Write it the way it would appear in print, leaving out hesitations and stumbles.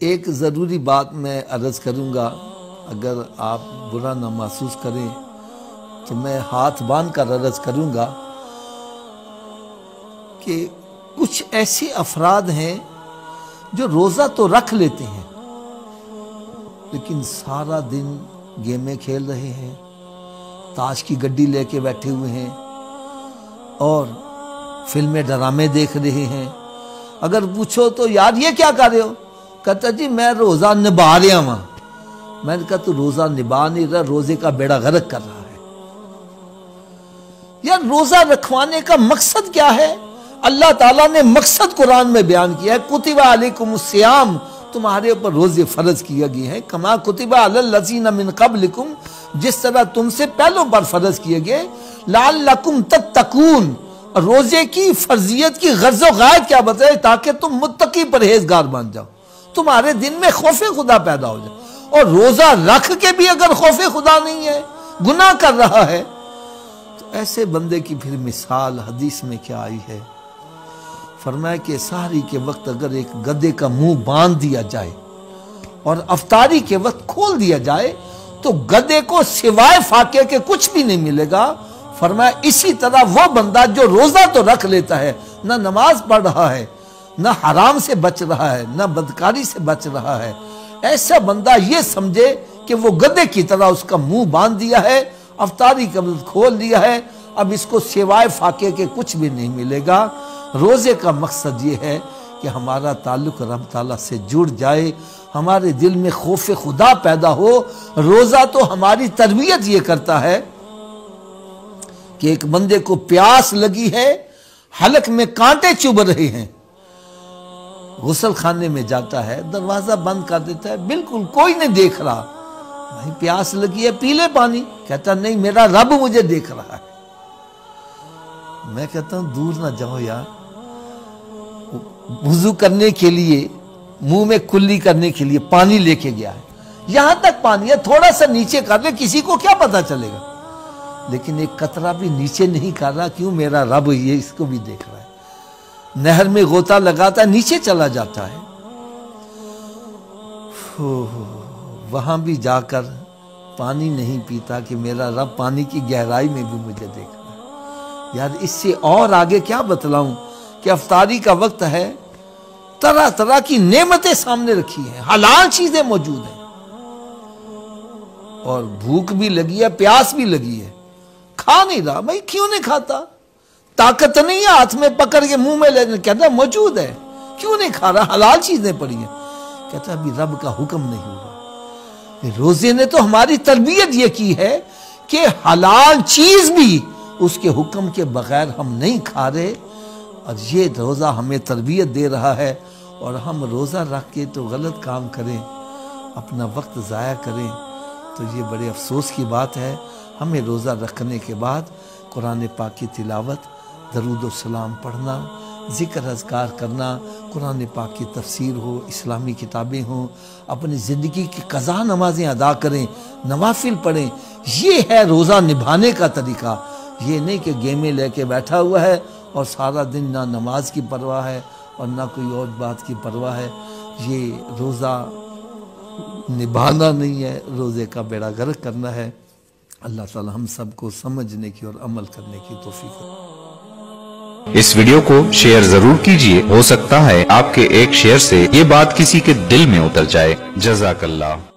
ایک ضروری بات میں عرض کروں گا، اگر آپ برا نہ محسوس کریں تو میں ہاتھ باندھ کر عرض کروں گا کہ کچھ ایسے افراد ہیں جو روزہ تو رکھ لیتے ہیں لیکن سارا دن گیمیں کھیل رہے ہیں، تاش کی گڈی لے کے بیٹھے ہوئے ہیں اور فلمیں ڈرامے دیکھ رہے ہیں۔ اگر پوچھو تو یار یہ کیا کر رہے ہو؟ کہتا جی میں روزہ نبھا رہا ہوں۔ میں نے کہا تو روزہ نبھا نہیں رہا، روزے کا بیڑا غرق کر رہا ہے۔ یار روزہ رکھوانے کا مقصد کیا ہے؟ اللہ تعالیٰ نے مقصد قرآن میں بیان کیا ہے، کتب علیکم الصیام، تمہارے اوپر روزے فرض کیے گئے ہیں، کما کتب علی الذین من قبلکم، جس طرح تم سے پہلوں پر فرض کیے گئے، لعلکم تتقون، روزے کی فرضیت کی غرض و غایت کیا بتائے؟ تاکہ تم متقی پرہیزگار بن جاؤ، تمہارے دل میں خوف خدا پیدا ہو جائے۔ اور روزہ رکھ کے بھی اگر خوف خدا نہیں ہے، گناہ کر رہا ہے، تو ایسے بندے کی پھر مثال حدیث میں کیا آئی ہے؟ فرمایا کہ سحری کے وقت اگر ایک گدھے کا منہ باندھ دیا جائے اور افطاری کے وقت کھول دیا جائے تو گدھے کو سوائے فاقے کے کچھ بھی نہیں ملے گا۔ فرمایا اسی طرح وہ بندہ جو روزہ تو رکھ لیتا ہے، نہ نماز پڑھ رہا ہے، نہ حرام سے بچ رہا ہے، نہ بدکاری سے بچ رہا ہے، ایسا بندہ یہ سمجھے کہ وہ گدھے کی طرح اس کا منہ باندھ دیا ہے، افطاری کا وقت کھول دیا ہے، اب اس کو سوائے فاقے کے کچھ بھی نہیں ملے گا۔ روزے کا مقصد یہ ہے کہ ہمارا تعلق رب تعالیٰ سے جڑ جائے، ہمارے دل میں خوف خدا پیدا ہو۔ روزہ تو ہماری تربیت یہ کرتا ہے کہ ایک بندے کو پیاس لگی ہے، حلق میں کانٹے چبھ رہے ہیں، غسل خانے میں جاتا ہے، دروازہ بند کر دیتا ہے، بالکل کوئی نہیں دیکھ رہا، بھائی پیاس لگی ہے پی لے پانی، کہتا نہیں میرا رب مجھے دیکھ رہا ہے۔ میں کہتا ہوں دور نہ جاؤ یار، وضو کرنے کے لیے منہ میں کلی کرنے کے لیے پانی لے کے گیا ہے، یہاں تک پانی ہے، تھوڑا سا نیچے کر لے، کسی کو کیا پتا چلے گا، لیکن ایک قطرہ بھی نیچے نہیں کر رہا، کیوں؟ میرا رب یہ اس کو بھی دیکھ رہا ہے۔ نہر میں غوطہ لگاتا ہے، نیچے چلا جاتا ہے، وہاں بھی جا کر پانی نہیں پیتا کہ میرا رب پانی کی گہرائی میں بھی مجھے دیکھ رہا ہے۔ یار اس سے اور آگے کیا بتلاؤں کہ افطاری کا وقت ہے، طرح طرح کی نعمتیں سامنے رکھی ہیں، حلال چیزیں موجود ہیں، اور بھوک بھی لگی ہے، پیاس بھی لگی ہے، کھا نہیں رہا، بھائی کیوں نہیں کھاتا؟ طاقت نہیں ہے ہاتھ میں پکڑ کے منہ میں لینے، کہتا موجود ہے، کیوں نہیں کھا رہا؟ حلال چیزیں پڑی ہیں، کہتا ابھی رب کا حکم نہیں ہوا۔ روزے نے تو ہماری تربیت یہ کی ہے کہ حلال چیز بھی اس کے حکم کے بغیر ہم نہیں کھا رہے، اور یہ روزہ ہمیں تربیت دے رہا ہے۔ اور ہم روزہ رکھ کے تو غلط کام کریں، اپنا وقت ضائع کریں، تو یہ بڑے افسوس کی بات ہے۔ ہمیں روزہ رکھنے کے بعد قرآن پاک کی تلاوت، درود و سلام پڑھنا، ذکر اذکار کرنا، قرآن پاک کی تفسیر ہو، اسلامی کتابیں ہوں، اپنی زندگی کی قضا نمازیں ادا کریں، نوافل پڑھیں، یہ ہے روزہ نبھانے کا طریقہ۔ یہ نہیں کہ گیمیں لے کے بیٹھا ہوا ہے اور سارا دن نہ نماز کی پرواہ ہے اور نہ کوئی اور بات کی پرواہ ہے۔ یہ روزہ نبھانا نہیں ہے، روزے کا بیڑا غرق کرنا ہے۔ اللہ تعالی ہم سب کو سمجھنے کی اور عمل کرنے کی توفیق دے۔ اس ویڈیو کو شیئر ضرور کیجئے، ہو سکتا ہے آپ کے ایک شیئر سے یہ بات کسی کے دل میں اتر جائے۔ جزاک اللہ۔